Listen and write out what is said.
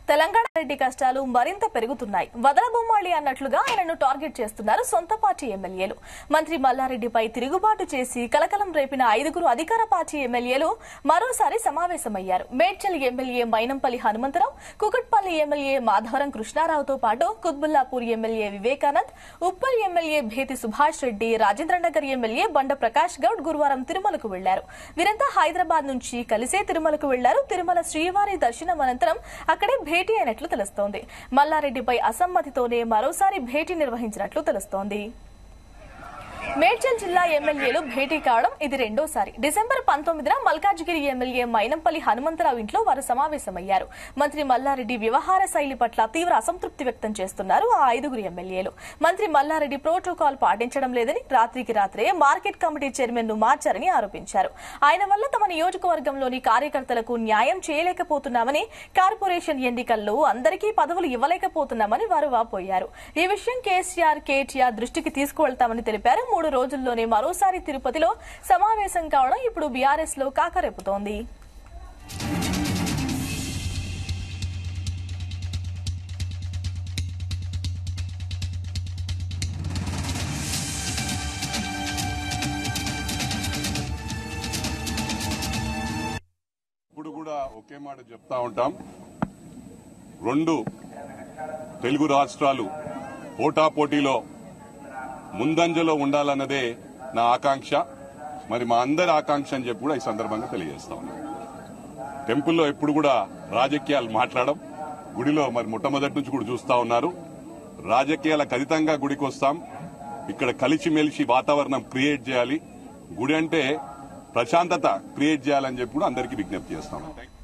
తెలంగాణ రెడ్డి కష్టాలు మరింత పెరుగుతున్నాయి. వదలబొమ్మాళి అన్నట్లుగా ఆయనను టార్గెట్ చేస్తున్నారు సొంత పార్టీ ఎమ్మెల్యేలు. మంత్రి మల్లారెడ్డిపై తిరుగుబాటు చేసి కలకలం రేపిన 5గురు అధికార పార్టీ ఎమ్మెల్యేలు మరోసారి సమావేశమయ్యారు. మేడ్చల్ ఎమ్మెల్యే మైనంపల్లి హనుమంతరావు, కుకట్పల్లి ఎమ్మెల్యే మాధవరం కృష్ణారావుతో పాటు Quthbullapur MLA Vivekanand, Uppal MLA Bhethi Subhash Reddy, Rajendranagar MLA Banda Prakash Goud గురువారం తిరుమలకు వెళ్లారు. వీరంతా హైదరాబాద్ నుంచి కలిసే తిరుమలకు వెళ్లారు. తిరుమల శ్రీవారి దర్శనం అనంతరం అక్కడే భేటీ అయినట్లు తెలుస్తోంది. మల్లారెడ్డిపై అసమ్మతితోనే మరోసారి భేటీ నిర్వహించినట్లు తెలుస్తోంది. మేడ్చల్ జిల్లా ఎమ్మెల్యేలు భేటీ కావడం ఇది రెండోసారి. డిసెంబర్ 19న మల్కాజ్గిరి ఎమ్మెల్యే మైనంపల్లి హనుమంతరావు ఇంట్లో వారు సమావేశమయ్యారు. మంత్రి మల్లారెడ్డి వ్యవహార శైలి పట్ల తీవ్ర అసంతృప్తి వ్యక్తం చేస్తున్నారు ఆ 5గురు ఎమ్మెల్యేలు. మంత్రి మల్లారెడ్డి ప్రోటోకాల్ పాటించడం లేదని, రాత్రికి రాత్రే మార్కెట్ కమిటీ చైర్మన్ ను మార్చారని ఆరోపించారు. ఆయన వల్ల తమ నియోజకవర్గంలోని కార్యకర్తలకు న్యాయం చేయలేకపోతున్నామని, కార్పొరేషన్ ఎన్నికల్లో అందరికీ పదవులు ఇవ్వలేకపోతున్నామని వారు వాపోయారు. ఈ విషయం కేటీఆర్ దృష్టికి తీసుకువెళ్తామని తెలిపారు. 3 రోజుల్లోనే మరోసారి తిరుపతిలో సమావేశం కావడం ఇప్పుడు బీఆర్ఎస్ లో కాకరేపుతోంది. ఇప్పుడు కూడా ఒకే మాట చెప్తా ఉంటాం, 2 తెలుగు రాష్ట్రాలు పోటాపోటీలో ముందంజలో ఉండాలన్నదే నా ఆకాంక్ష. మరి మా అందరి ఆకాంక్ష అని చెప్పి కూడా ఈ సందర్భంగా తెలియజేస్తా ఉన్నాం. టెంపుల్లో ఎప్పుడు కూడా రాజకీయాలు మాట్లాడడం, గుడిలో మరి మొట్టమొదటి నుంచి కూడా చూస్తా ఉన్నారు. రాజకీయాలకు అతీతంగా గుడికి వస్తాం. ఇక్కడ కలిసిమెలిసి వాతావరణం క్రియేట్ చేయాలి. గుడి అంటే ప్రశాంతత క్రియేట్ చేయాలని చెప్పి కూడా అందరికీ విజ్ఞప్తి చేస్తాం.